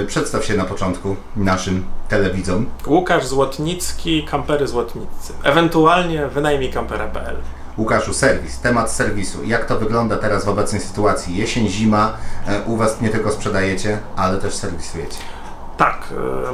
Przedstaw się na początku naszym telewidzom. Łukasz Złotnicki, Kampery Złotniccy. Ewentualnie wynajmij kampera.pl. Łukaszu, serwis, temat serwisu. Jak to wygląda teraz w obecnej sytuacji? Jesień, zima, u Was nie tylko sprzedajecie, ale też serwisujecie. Tak,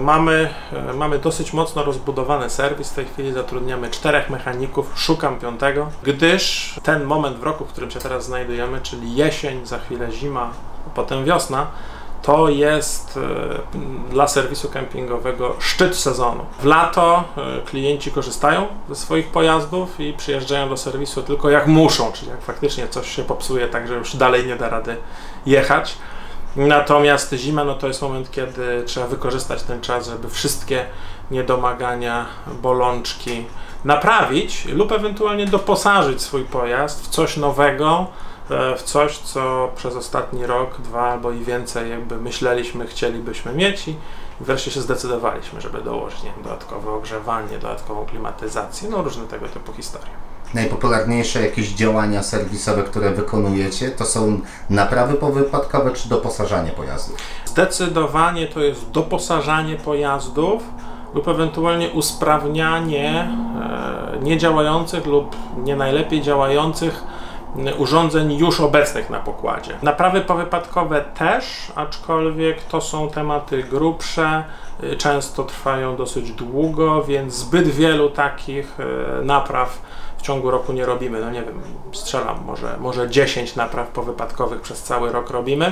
mamy dosyć mocno rozbudowany serwis. W tej chwili zatrudniamy 4 mechaników, szukam 5, gdyż ten moment w roku, w którym się teraz znajdujemy, czyli jesień, za chwilę zima, potem wiosna, to jest dla serwisu kempingowego szczyt sezonu. W lato klienci korzystają ze swoich pojazdów i przyjeżdżają do serwisu tylko jak muszą, czyli jak faktycznie coś się popsuje, tak że już dalej nie da rady jechać. Natomiast zima, no to jest moment, kiedy trzeba wykorzystać ten czas, żeby wszystkie niedomagania, bolączki naprawić lub ewentualnie doposażyć swój pojazd w coś nowego, w coś, co przez ostatni rok, 2 albo i więcej jakby myśleliśmy, chcielibyśmy mieć i wreszcie się zdecydowaliśmy, żeby dołożyć dodatkowe ogrzewanie, dodatkową klimatyzację, no różne tego typu historie. Najpopularniejsze jakieś działania serwisowe, które wykonujecie, to są naprawy powypadkowe czy doposażanie pojazdów? Zdecydowanie to jest doposażanie pojazdów lub ewentualnie usprawnianie niedziałających lub nie najlepiej działających urządzeń już obecnych na pokładzie. Naprawy powypadkowe też, aczkolwiek to są tematy grubsze, często trwają dosyć długo, więc zbyt wielu takich napraw w ciągu roku nie robimy. No nie wiem, strzelam, może 10 napraw powypadkowych przez cały rok robimy.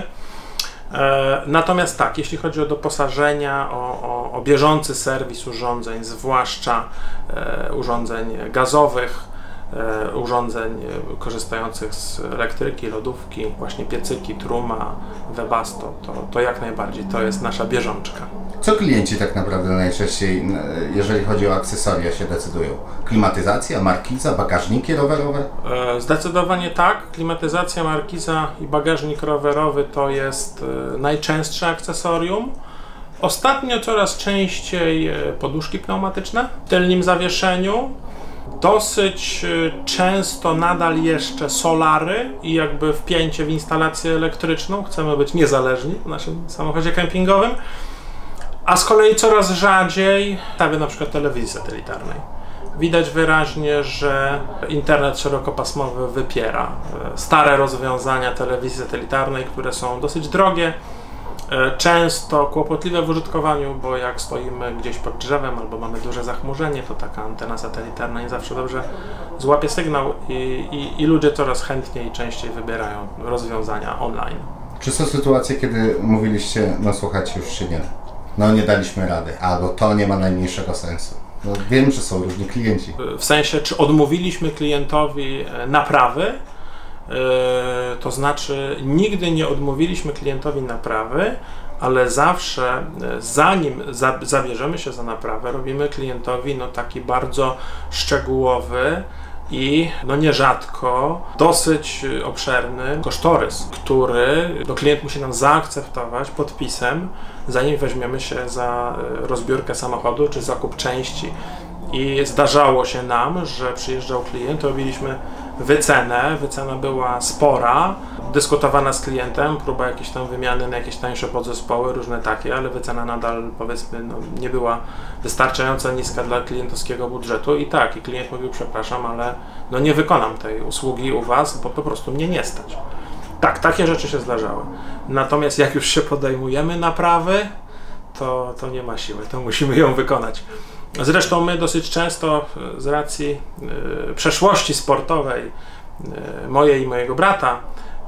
Natomiast tak, jeśli chodzi o doposażenia, o bieżący serwis urządzeń, zwłaszcza urządzeń gazowych, urządzeń korzystających z elektryki, lodówki, właśnie piecyki, truma, webasto, to jak najbardziej, to jest nasza bieżączka. Co klienci tak naprawdę najczęściej, jeżeli chodzi o akcesoria, się decydują? Klimatyzacja, markiza, bagażniki rowerowe? Zdecydowanie tak. Klimatyzacja, markiza i bagażnik rowerowy to jest najczęstsze akcesorium. Ostatnio coraz częściej poduszki pneumatyczne w tylnym zawieszeniu. Dosyć często nadal jeszcze solary i jakby wpięcie w instalację elektryczną. Chcemy być niezależni w naszym samochodzie kempingowym. A z kolei coraz rzadziej stawiamy na przykład telewizji satelitarnej. Widać wyraźnie, że internet szerokopasmowy wypiera stare rozwiązania telewizji satelitarnej, które są dosyć drogie, często kłopotliwe w użytkowaniu, bo jak stoimy gdzieś pod drzewem albo mamy duże zachmurzenie, to taka antena satelitarna nie zawsze dobrze złapie sygnał i ludzie coraz chętniej i częściej wybierają rozwiązania online. Czy są sytuacje, kiedy mówiliście, no słuchajcie, już się nie da, no nie daliśmy rady, albo to nie ma najmniejszego sensu? No, wiem, że są różni klienci. W sensie, czy odmówiliśmy klientowi naprawy? To znaczy, nigdy nie odmówiliśmy klientowi naprawy, ale zawsze, zanim zabierzemy się za naprawę, robimy klientowi taki bardzo szczegółowy i nierzadko dosyć obszerny kosztorys, który klient musi nam zaakceptować podpisem, zanim weźmiemy się za rozbiórkę samochodu czy zakup części. I zdarzało się nam, że przyjeżdżał klient, robiliśmy wycenę, wycena była spora, dyskutowana z klientem, próba jakiejś tam wymiany na jakieś tańsze podzespoły, różne takie, ale wycena nadal, powiedzmy, nie była wystarczająco niska dla klientowskiego budżetu i tak, i klient mówił, przepraszam, ale nie wykonam tej usługi u Was, bo po prostu mnie nie stać. Tak, takie rzeczy się zdarzały. Natomiast jak już się podejmujemy naprawy, to nie ma siły, to musimy ją wykonać. Zresztą my dosyć często z racji przeszłości sportowej mojej i mojego brata,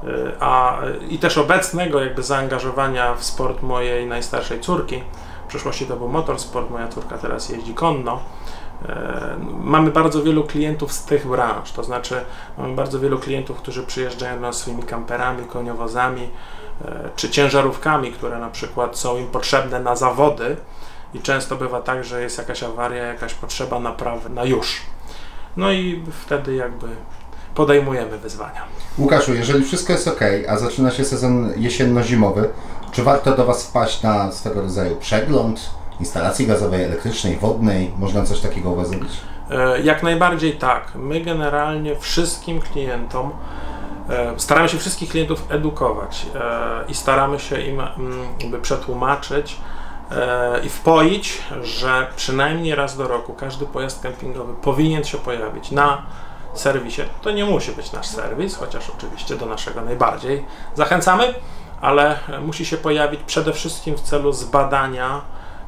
i też obecnego jakby zaangażowania w sport mojej najstarszej córki, w przeszłości to był motorsport, moja córka teraz jeździ konno, mamy bardzo wielu klientów z tych branż, to znaczy mamy bardzo wielu klientów, którzy przyjeżdżają do nas swoimi kamperami, koniowozami czy ciężarówkami, które na przykład są im potrzebne na zawody. I często bywa tak, że jest jakaś awaria, jakaś potrzeba naprawy na już. No i wtedy jakby podejmujemy wyzwania. Łukaszu, jeżeli wszystko jest ok, a zaczyna się sezon jesienno-zimowy, czy warto do Was wpaść na swego rodzaju przegląd instalacji gazowej, elektrycznej, wodnej? Można coś takiego u Was zrobić? Jak najbardziej tak. My generalnie wszystkim klientom Staramy się wszystkich klientów edukować i staramy się im przetłumaczyć i wpoić, że przynajmniej raz do roku każdy pojazd kempingowy powinien się pojawić na serwisie. To nie musi być nasz serwis, chociaż oczywiście do naszego najbardziej zachęcamy, ale musi się pojawić przede wszystkim w celu zbadania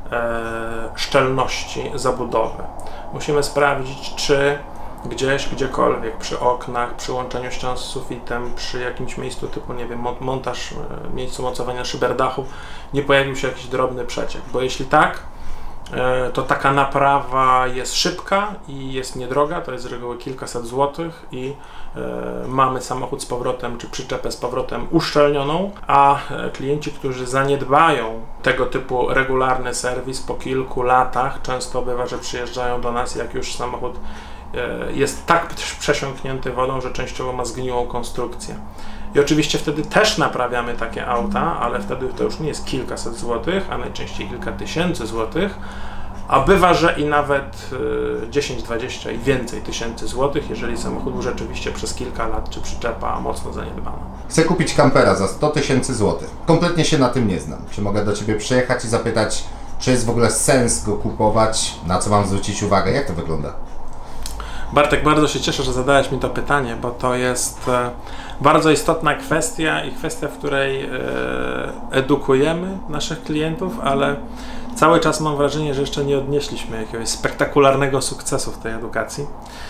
szczelności zabudowy. Musimy sprawdzić, czy gdzieś, gdziekolwiek, przy oknach, przy łączeniu ścian z sufitem, przy jakimś miejscu typu, nie wiem, montaż, miejscu mocowania szyber dachu, nie pojawił się jakiś drobny przeciek, bo jeśli tak, to taka naprawa jest szybka i jest niedroga, to jest z reguły kilkaset złotych i mamy samochód z powrotem, czy przyczepę z powrotem uszczelnioną, a klienci, którzy zaniedbają tego typu regularny serwis po kilku latach, często bywa, że przyjeżdżają do nas, jak już samochód jest tak przesiąknięty wodą, że częściowo ma zgniłą konstrukcję. I oczywiście wtedy też naprawiamy takie auta, ale wtedy to już nie jest kilkaset złotych, a najczęściej kilka tysięcy złotych, a bywa, że i nawet 10, 20 i więcej tysięcy złotych, jeżeli samochód był rzeczywiście przez kilka lat, czy przyczepa mocno zaniedbana. Chcę kupić kampera za 100 000 złotych. Kompletnie się na tym nie znam. Czy mogę do Ciebie przyjechać i zapytać, czy jest w ogóle sens go kupować, na co mam zwrócić uwagę, jak to wygląda? Bartek, bardzo się cieszę, że zadałeś mi to pytanie, bo to jest bardzo istotna kwestia i kwestia, w której edukujemy naszych klientów, ale cały czas mam wrażenie, że jeszcze nie odnieśliśmy jakiegoś spektakularnego sukcesu w tej edukacji.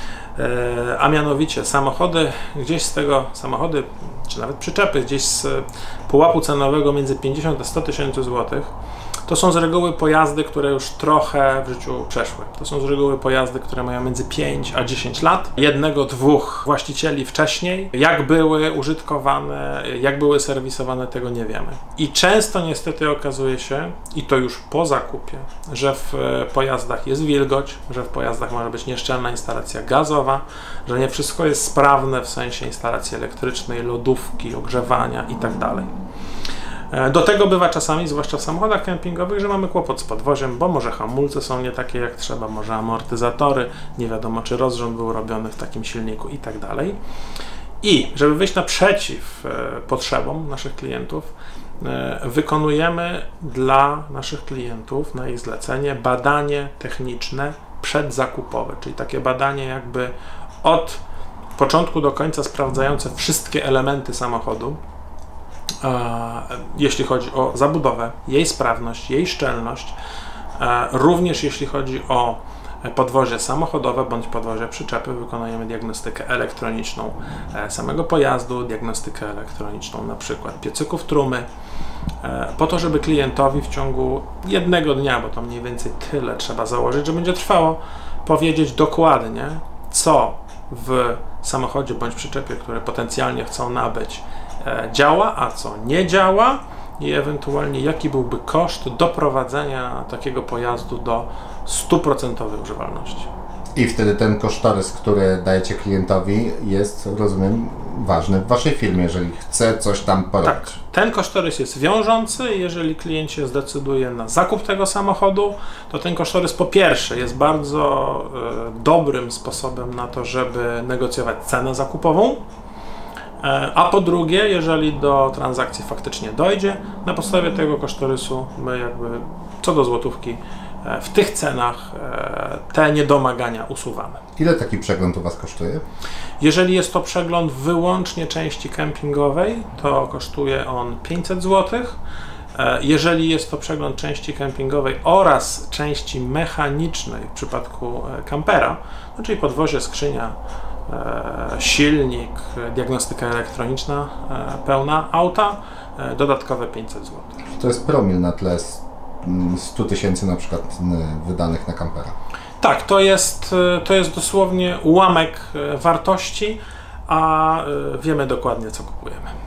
A mianowicie samochody, czy nawet przyczepy gdzieś z pułapu cenowego między 50 a 100 000 złotych, to są z reguły pojazdy, które już trochę w życiu przeszły. To są z reguły pojazdy, które mają między 5 a 10 lat. Jednego, dwóch właścicieli wcześniej. Jak były użytkowane, jak były serwisowane, tego nie wiemy. I często niestety okazuje się, i to już po zakupie, że w pojazdach jest wilgoć, że w pojazdach może być nieszczelna instalacja gazowa, że nie wszystko jest sprawne w sensie instalacji elektrycznej, lodówki, ogrzewania itd. Do tego bywa czasami, zwłaszcza w samochodach kempingowych, że mamy kłopot z podwoziem, bo może hamulce są nie takie jak trzeba, może amortyzatory, nie wiadomo czy rozrząd był robiony w takim silniku i tak dalej. I żeby wyjść naprzeciw potrzebom naszych klientów, wykonujemy dla naszych klientów na ich zlecenie badanie techniczne przedzakupowe, czyli takie badanie jakby od początku do końca sprawdzające wszystkie elementy samochodu, jeśli chodzi o zabudowę, jej sprawność, jej szczelność, również jeśli chodzi o podwozie samochodowe bądź podwozie przyczepy, wykonujemy diagnostykę elektroniczną samego pojazdu, diagnostykę elektroniczną na przykład piecyków trumy, po to, żeby klientowi w ciągu jednego dnia, bo to mniej więcej tyle trzeba założyć, że będzie trwało, powiedzieć dokładnie, co w samochodzie bądź przyczepie, które potencjalnie chcą nabyć, działa, a co nie działa i ewentualnie jaki byłby koszt doprowadzenia takiego pojazdu do 100% używalności. I wtedy ten kosztorys, który dajecie klientowi, jest, rozumiem, ważny w Waszej firmie, jeżeli chce coś tam porobić. Tak, ten kosztorys jest wiążący. Jeżeli klient się zdecyduje na zakup tego samochodu, to ten kosztorys po pierwsze jest bardzo dobrym sposobem na to, żeby negocjować cenę zakupową, a po drugie, jeżeli do transakcji faktycznie dojdzie, na podstawie tego kosztorysu my jakby co do złotówki w tych cenach te niedomagania usuwamy. Ile taki przegląd u Was kosztuje? Jeżeli jest to przegląd wyłącznie części kempingowej, to kosztuje on 500 zł. Jeżeli jest to przegląd części kempingowej oraz części mechanicznej w przypadku kampera, no czyli podwozie, skrzynia, silnik, diagnostyka elektroniczna pełna auta, dodatkowe 500 zł. To jest promil na tle 100 000 na przykład wydanych na kampera. Tak, to jest dosłownie ułamek wartości, a wiemy dokładnie, co kupujemy.